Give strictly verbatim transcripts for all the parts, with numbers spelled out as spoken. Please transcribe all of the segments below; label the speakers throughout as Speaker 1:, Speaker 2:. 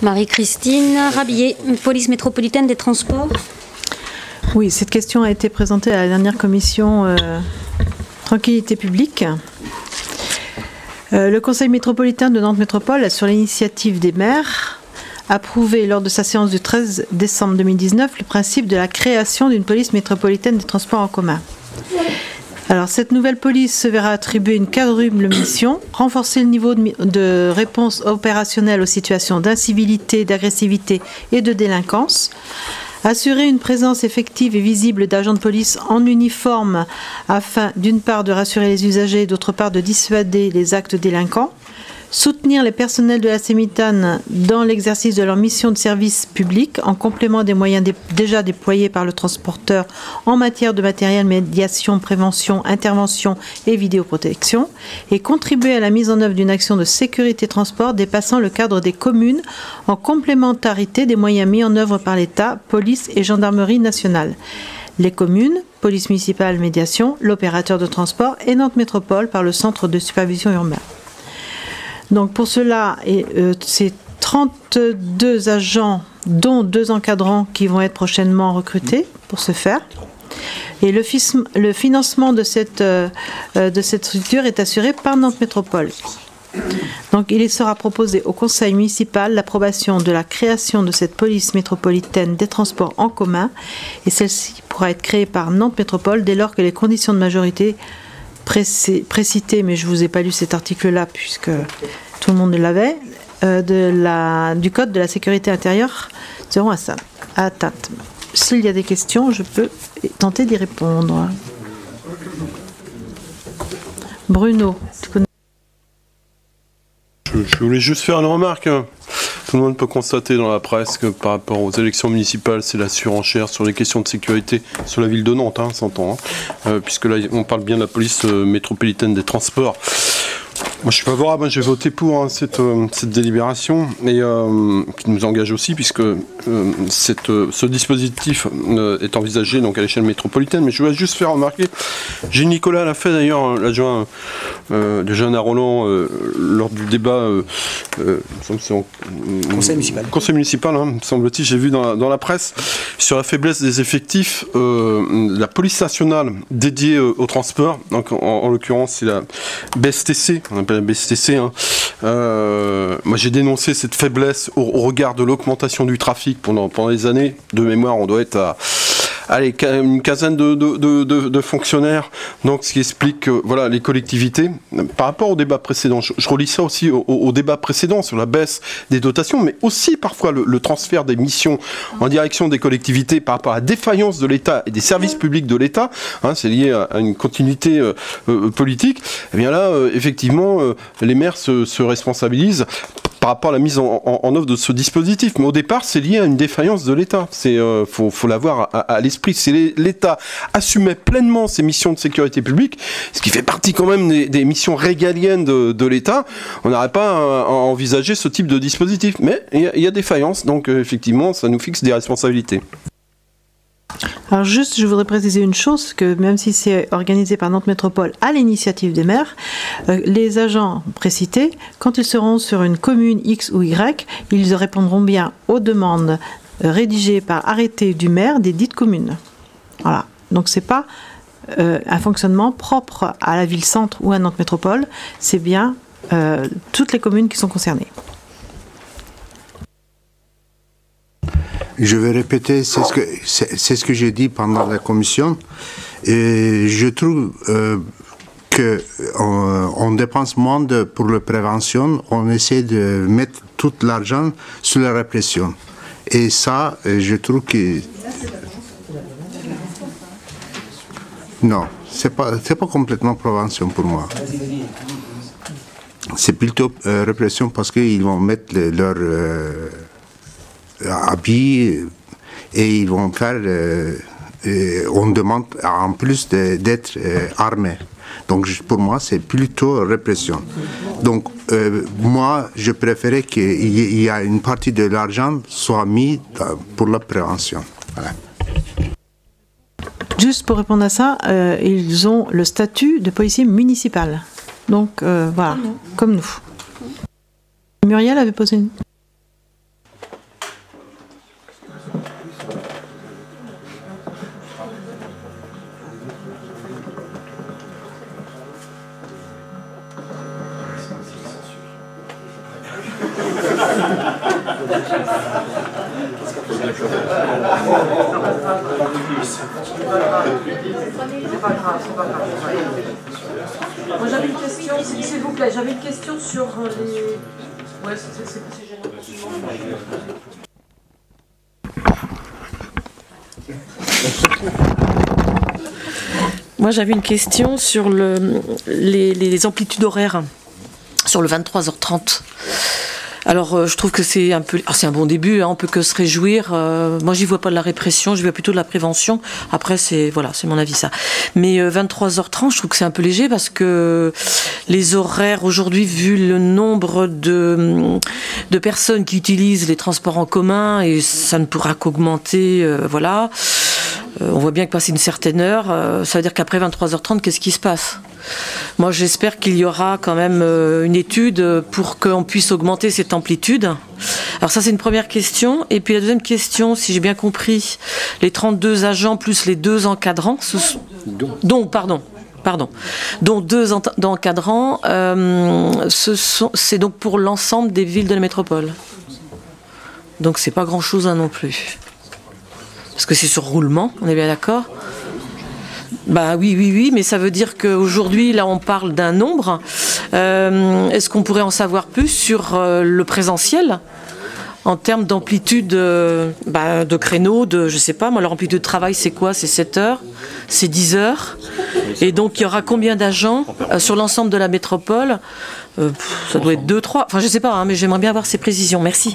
Speaker 1: Marie-Christine Rabillet, police métropolitaine des transports.
Speaker 2: Oui, cette question a été présentée à la dernière commission euh, Tranquillité publique. Euh, le Conseil métropolitain de Nantes Métropole a, sur l'initiative des maires, approuvé lors de sa séance du treize décembre deux mille dix-neuf le principe de la création d'une police métropolitaine des transports en commun. Alors, cette nouvelle police se verra attribuer une quadruple mission: renforcer le niveau de, de réponse opérationnelle aux situations d'incivilité, d'agressivité et de délinquance, assurer une présence effective et visible d'agents de police en uniforme afin, d'une part, de rassurer les usagers et, d'autre part, de dissuader les actes délinquants, soutenir les personnels de la Sémitane dans l'exercice de leur mission de service public en complément des moyens dé déjà déployés par le transporteur en matière de matériel, médiation, prévention, intervention et vidéoprotection, et contribuer à la mise en œuvre d'une action de sécurité transport dépassant le cadre des communes en complémentarité des moyens mis en œuvre par l'État, police et gendarmerie nationale. Les communes, police municipale, médiation, l'opérateur de transport et Nantes Métropole par le centre de supervision urbain. Donc pour cela, euh, c'est trente-deux agents, dont deux encadrants, qui vont être prochainement recrutés pour ce faire. Et le, le financement de cette, euh, de cette structure est assuré par Nantes Métropole. Donc il sera proposé au conseil municipal l'approbation de la création de cette police métropolitaine des transports en commun, et celle-ci pourra être créée par Nantes Métropole dès lors que les conditions de majorité précité, mais je ne vous ai pas lu cet article-là puisque tout le monde l'avait, euh, de la, du Code de la sécurité intérieure seront atteintes. S'il y a des questions, je peux tenter d'y répondre. Bruno, tu connais?
Speaker 3: Je, je voulais juste faire une remarque. Tout le monde peut constater dans la presse que par rapport aux élections municipales, c'est la surenchère sur les questions de sécurité sur la ville de Nantes, hein, s'entend, hein, euh, puisque là, on parle bien de la police euh, métropolitaine des transports. Moi, je suis favorable, hein, j'ai voté pour hein, cette, euh, cette délibération, et euh, qui nous engage aussi, puisque euh, cette, euh, ce dispositif euh, est envisagé donc, à l'échelle métropolitaine. Mais je voulais juste faire remarquer, Gilles Nicolas l'a fait d'ailleurs, l'adjoint euh, de Jeanne à Roland, euh, lors du débat euh, euh, en,
Speaker 4: conseil municipal,
Speaker 3: conseil municipal hein, semble-t-il, j'ai vu dans la, dans la presse, sur la faiblesse des effectifs, euh, la police nationale dédiée euh, au transport, donc en, en l'occurrence c'est la B S T C, on appelle la B S T C. Hein. Euh, moi j'ai dénoncé cette faiblesse au, au regard de l'augmentation du trafic pendant, pendant les années. De mémoire, on doit être à allez, une quinzaine de, de, de, de, de fonctionnaires. Donc ce qui explique que voilà, les collectivités, par rapport au débat précédent, je, je relis ça aussi au, au débat précédent sur la baisse des dotations, mais aussi parfois le, le transfert des missions en direction des collectivités par rapport à la défaillance de l'État et des services publics de l'État, hein, c'est lié à, à une continuité euh, euh, politique. Et bien là, euh, effectivement, euh, les maires se, se responsabilisent par rapport à la mise en, en, en œuvre de ce dispositif. Mais au départ, c'est lié à une défaillance de l'État. Il euh, faut, faut l'avoir à, à l'esprit. Si l'État assumait pleinement ses missions de sécurité publique, ce qui fait partie quand même des, des missions régaliennes de, de l'État, on n'aurait pas à, à envisager ce type de dispositif. Mais il y, y a des faillances, donc euh, effectivement, ça nous fixe des responsabilités.
Speaker 2: Alors juste, je voudrais préciser une chose, que même si c'est organisé par Nantes Métropole à l'initiative des maires, euh, les agents précités, quand ils seront sur une commune X ou Y, ils répondront bien aux demandes euh, rédigées par arrêté du maire des dites communes. Voilà. Donc c'est pas euh, un fonctionnement propre à la ville-centre ou à Nantes Métropole, c'est bien euh, toutes les communes qui sont concernées.
Speaker 5: Je vais répéter, c'est ce que c'est, c'est ce que j'ai dit pendant la commission. Et je trouve euh, que on, on dépense moins de, pour la prévention. On essaie de mettre tout l'argent sur la répression. Et ça, je trouve que non, c'est pas c'est pas complètement prévention pour moi. C'est plutôt euh, répression parce qu'ils vont mettre le, leur euh, habits et ils vont faire euh, euh, on demande en plus d'être euh, armés. Donc pour moi c'est plutôt répression. Donc euh, moi je préférais qu'il y, y a une partie de l'argent soit mis pour la prévention. Voilà.
Speaker 2: Juste pour répondre à ça, euh, ils ont le statut de policier municipal. Donc euh, voilà, comme nous. Comme nous. Muriel avait posé une...
Speaker 4: Moi j'avais une question, s'il vous plaît, j'avais une question sur les... Ouais, c'est gênant. Moi j'avais une question sur le, les, les amplitudes horaires, sur le vingt-trois heures trente. Alors euh, je trouve que c'est un peu, c'est un bon début, hein, on peut que se réjouir. Euh, moi j'y vois pas de la répression, j'y vois plutôt de la prévention. Après c'est voilà, c'est mon avis ça. Mais euh, vingt-trois heures trente, je trouve que c'est un peu léger parce que les horaires aujourd'hui, vu le nombre de de personnes qui utilisent les transports en commun, et ça ne pourra qu'augmenter, euh, voilà. Euh, on voit bien que passer une certaine heure, euh, ça veut dire qu'après vingt-trois heures trente, qu'est-ce qui se passe ? Moi, j'espère qu'il y aura quand même euh, une étude pour qu'on puisse augmenter cette amplitude. Alors ça, c'est une première question. Et puis la deuxième question, si j'ai bien compris, les trente-deux agents plus les deux encadrants, ce... donc, pardon, pardon, dont deux encadrants, euh, ce sont, c'est donc pour l'ensemble des villes de la métropole. Donc c'est pas grand-chose hein, non plus. Parce que c'est sur roulement, on est bien d'accord ? Bah oui, oui, oui, mais ça veut dire qu'aujourd'hui, là, on parle d'un nombre. Euh, est-ce qu'on pourrait en savoir plus sur euh, le présentiel en termes d'amplitude euh, bah, de créneaux, de, je sais pas, moi, leur amplitude de travail, c'est quoi? C'est sept heures? C'est dix heures? Et donc, il y aura combien d'agents euh, sur l'ensemble de la métropole? euh, pff, Ça doit être deux, trois. Enfin, je sais pas, hein, mais j'aimerais bien avoir ces précisions. Merci.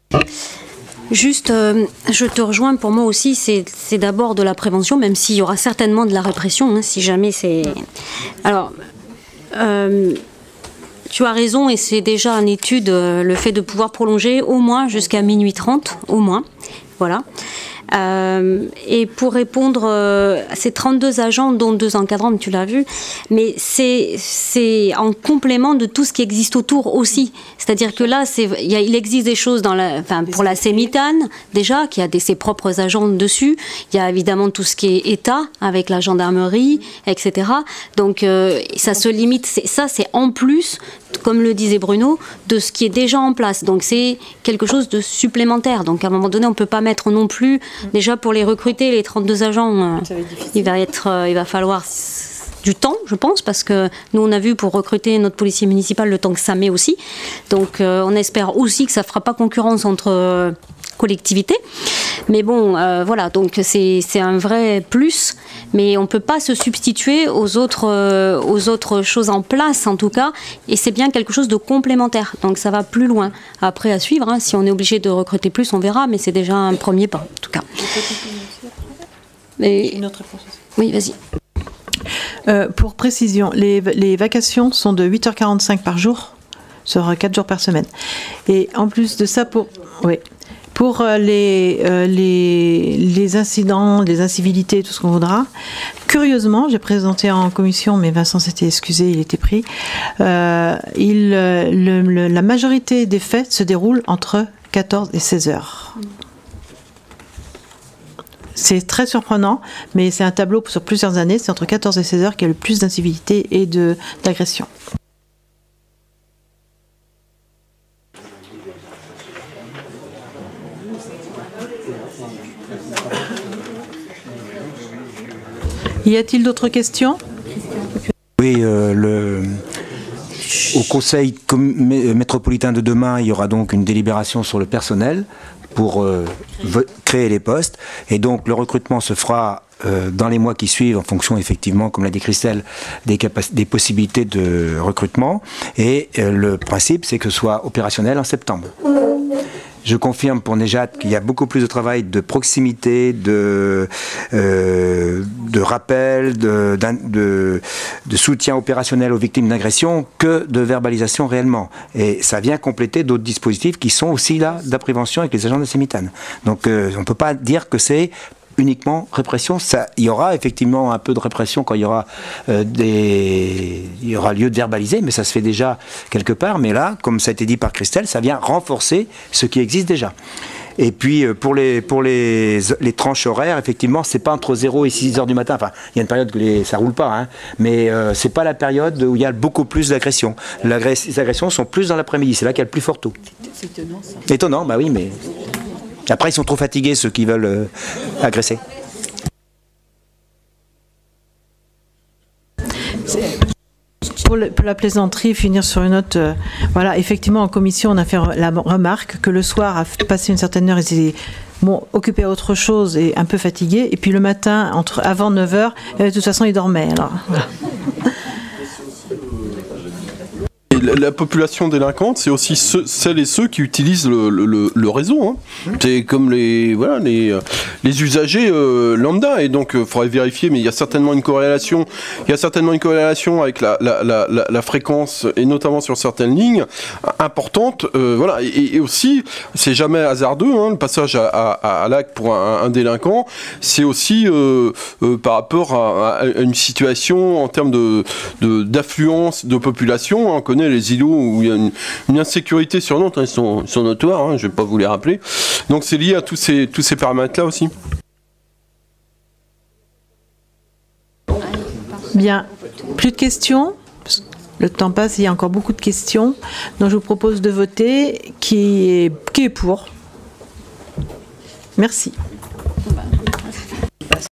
Speaker 1: Juste, euh, je te rejoins, pour moi aussi, c'est d'abord de la prévention, même s'il y aura certainement de la répression, hein, si jamais c'est... Alors, euh, tu as raison, et c'est déjà en étude, euh, le fait de pouvoir prolonger au moins jusqu'à minuit trente, au moins, voilà. Euh, et pour répondre euh, à ces trente-deux agents, dont deux encadrants, tu l'as vu, mais c'est en complément de tout ce qui existe autour aussi. C'est-à-dire que là, y a, il existe des choses dans la, enfin, pour la Sémitane, déjà, qui a des, ses propres agents dessus. Il y a évidemment tout ce qui est État, avec la gendarmerie, et cetera. Donc, euh, ça se limite, ça, c'est en plus, comme le disait Bruno, de ce qui est déjà en place. Donc, c'est quelque chose de supplémentaire. Donc, à un moment donné, on ne peut pas mettre non plus... Déjà, pour les recruter, les trente-deux agents, euh, il, va être, euh, il va falloir du temps, je pense, parce que nous, on a vu pour recruter notre policier municipal le temps que ça met aussi. Donc, euh, on espère aussi que ça ne fera pas concurrence entre euh, collectivités. Mais bon, euh, voilà, donc c'est un vrai plus. Mais on ne peut pas se substituer aux autres, euh, aux autres choses en place, en tout cas. Et c'est bien quelque chose de complémentaire. Donc, ça va plus loin. Après, à suivre, hein, si on est obligé de recruter plus, on verra. Mais c'est déjà un premier pas, en tout cas. Mais... Une autre réponse aussi. Oui, vas-y.
Speaker 2: Euh, pour précision, les, les vacations sont de huit heures quarante-cinq par jour, sur quatre jours par semaine. Et en plus de ça, pour, oui, pour les, euh, les, les incidents, les incivilités, tout ce qu'on voudra, curieusement, j'ai présenté en commission, mais Vincent s'était excusé, il était pris, euh, il, le, le, la majorité des faits se déroulent entre quatorze et seize heures. C'est très surprenant, mais c'est un tableau sur plusieurs années. C'est entre quatorze et seize heures qu'il y a le plus d'incivilité et d'agression. Y a-t-il d'autres questions?
Speaker 6: Oui, euh, le... au Conseil métropolitain de demain, il y aura donc une délibération sur le personnel pour euh, créer les postes. Et donc le recrutement se fera euh, dans les mois qui suivent en fonction effectivement, comme l'a dit Christelle, des, des possibilités de recrutement. Et euh, le principe, c'est que ce soit opérationnel en septembre. Je confirme pour Nejat qu'il y a beaucoup plus de travail de proximité, de, euh, de rappel, de, de, de soutien opérationnel aux victimes d'agression que de verbalisation réellement. Et ça vient compléter d'autres dispositifs qui sont aussi là de la prévention avec les agents de Sémitane. Donc euh, on ne peut pas dire que c'est uniquement répression. Ça, il y aura effectivement un peu de répression quand il y aura euh, des, il y aura lieu de verbaliser, mais ça se fait déjà quelque part. Mais là, comme ça a été dit par Christelle, ça vient renforcer ce qui existe déjà. Et puis pour les, pour les, les tranches horaires, effectivement, c'est pas entre zéro et six heures du matin. Enfin, il y a une période que les, ça roule pas, hein, mais euh, c'est pas la période où il y a beaucoup plus d'agressions. Les agressions sont plus dans l'après-midi, c'est là qu'il y a le plus fort taux. C'est étonnant ça. Étonnant, bah oui, mais après ils sont trop fatigués ceux qui veulent euh, agresser.
Speaker 2: Pour, le, pour la plaisanterie, finir sur une note, euh, voilà, effectivement en commission on a fait la remarque que le soir, à passer une certaine heure, ils étaient bon, occupés à autre chose et un peu fatigués, et puis le matin, entre, avant neuf heures, euh, de toute façon ils dormaient. Alors, voilà.
Speaker 3: La, la population délinquante, c'est aussi ceux, celles et ceux qui utilisent le, le, le réseau. Hein. C'est comme les, voilà, les, les usagers euh, lambda. Et donc, il euh, faudrait vérifier, mais il y a certainement une corrélation. Il y a certainement une corrélation avec la, la, la, la, la fréquence, et notamment sur certaines lignes, importante. Euh, voilà. Et, et aussi, c'est jamais hasardeux, hein, le passage à, à, à l'acte pour un, un délinquant. C'est aussi euh, euh, par rapport à, à une situation en termes de, de, d'affluence de population. On connaît les îlots où il y a une, une insécurité sur Nantes, hein, ils, sont, ils sont notoires, hein, je ne vais pas vous les rappeler. Donc c'est lié à tous ces, tous ces paramètres-là aussi.
Speaker 2: Bien, plus de questions? Le temps passe, il y a encore beaucoup de questions. Donc je vous propose de voter qui est, qui est pour. Merci.